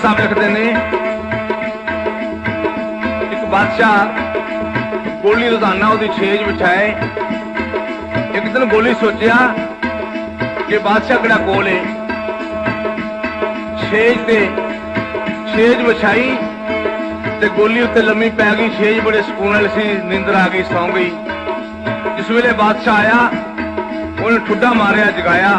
साहब लिखते ने एक बादशाह गोली रोजाना उसकी छेज बिछाए। एक दिन गोली सोचा कि बादशाह कड़ा कोल है, छेज बिछाई ते गोली उत्ते लम्मी पै गई। छेज बड़े सुकून वाली सी, नींदर आ गई, सौ गई। जिस वेले बादशाह आया उन्हें ठुड्डा मारिया, जगाया।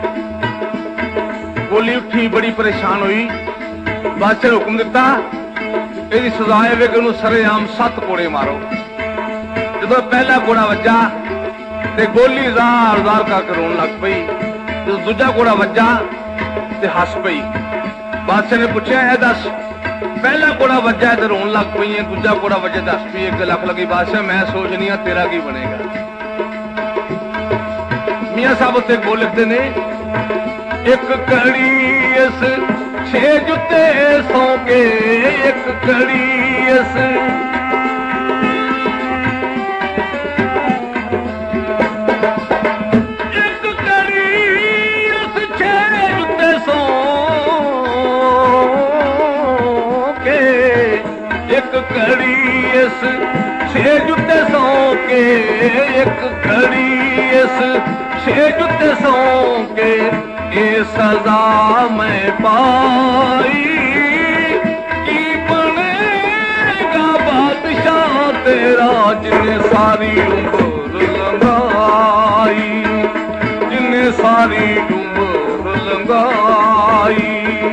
गोली उठी, बड़ी परेशान हुई। बादशाह ने हुक्म दिता इसकी सजा है कि उन्होंने सरेआम 7 कोड़े मारो। जो पहला कोड़ा वजा ते गोली जार जार करके रोन लग पई। जो दूजा कोड़ा वजा ते हस पई। बादशाह ने पूछा है दस, पहला कोड़ा वजा तो रोन लग पई है, दूजा कोड़ा वजा दस पई। एक लख लगी। बादशाह मैं सोचनी हाँ तेरा की बनेगा। मियां साहब उत्ते बोल लिखते ने एक कड़ी इस छेज उत्ते सौ के, एक कड़ी इस छेज उत्ते सौ के, एक घड़ी इस छेज उत्ते सौ के। ये सजा मैं पाई की बनेगा बादशाह तेरा, जिन्हें सारी उम्र लंगाई, जिन्हें सारी उम्र लंगाई।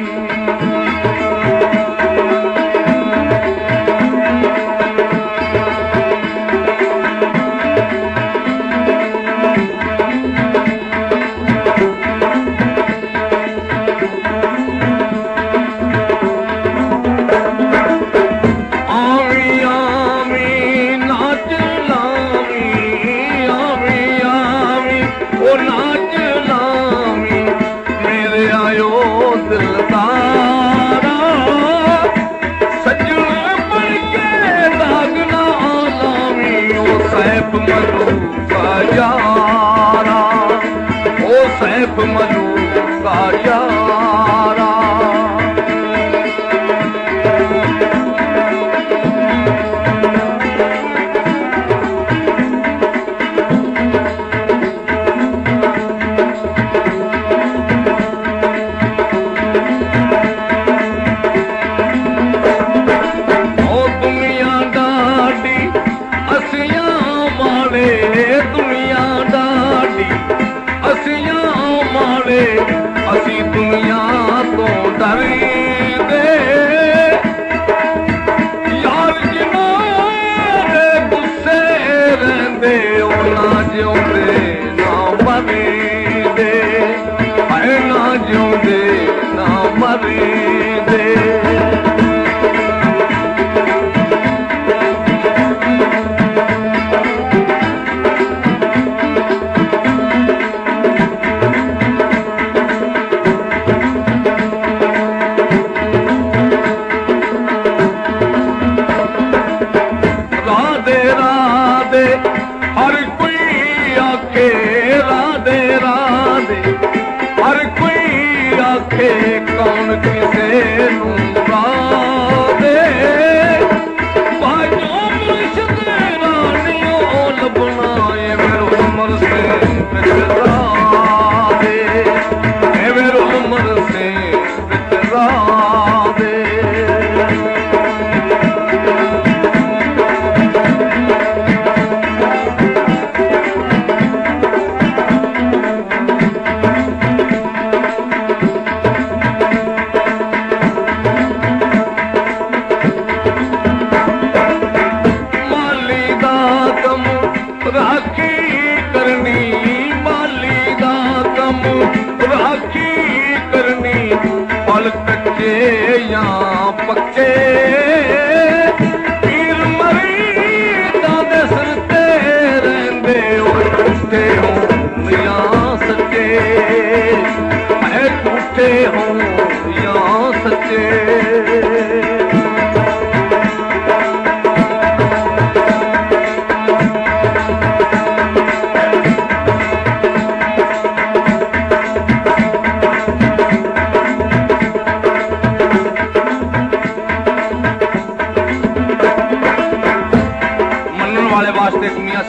सैफ मलू का यारा, ओ दुनिया डाडी असियां मारे, दुनिया डाडी असियां मारे। असी दुनिया तो डरी दे यार, जिन्हों दे गुस्से रहंदे ना जिउंदे ना मरी दे, ऐ ना जिउंदे ना मरी दे। हर कोई आखे राधे राधे, हर कोई आखे कौन किसे नूं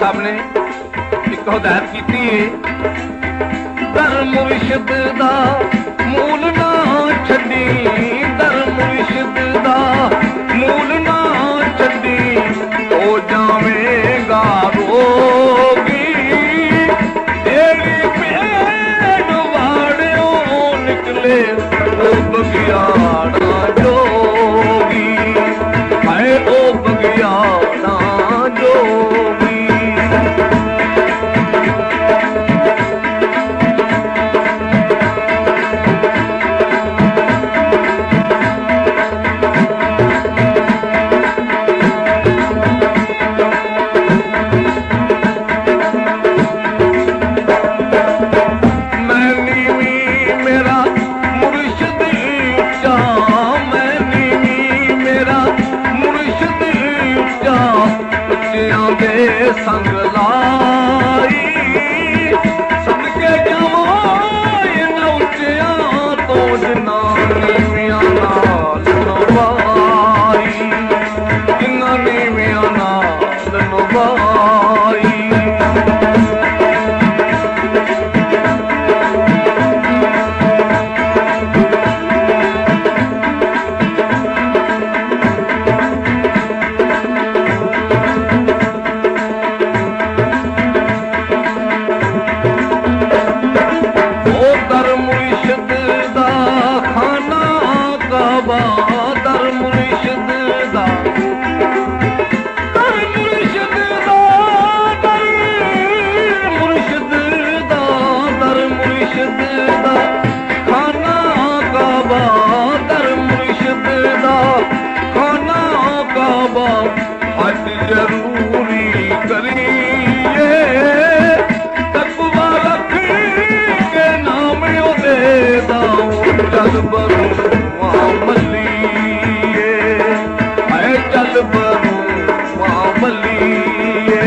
साहब ने एक हदायत की है, दर मुर्शिद दा मूल ना छड़ी, दर मुर्शिद दा मूल ना छड़ी, तो जावेगा रोगी तेरी पेड़ वाड़ियों निकले ओ बगियाड़ा जोगी, है ओ बगियाड़ा जोगी। संग लाई सदके जावां न उच्चिया तो जिन्ना नीवियां नाल नवाई, जिन्ना नीवियां नाल नवाई। जरूरी करिए तकवा रख के नाम दे दाओ, चल बरू मलिए, है चल बरू मलिए।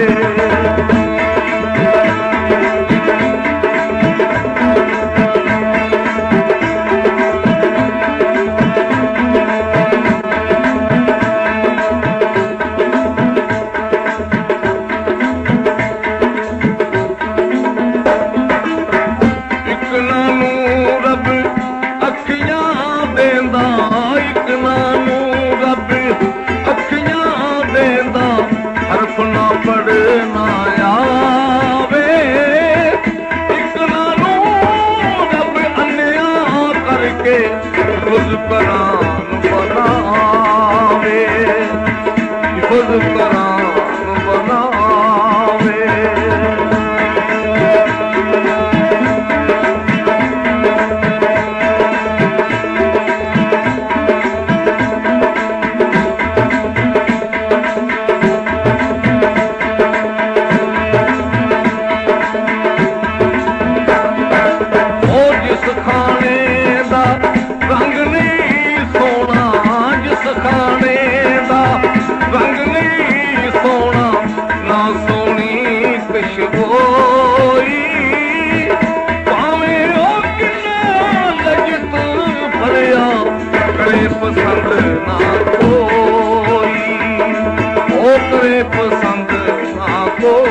पढ़ना आवे इकना नू रब अन्या करके खुद कुरान बनावे, खुद कुरान बनावे। पसंद ना कोई, ओ करे पसंद ना कोई।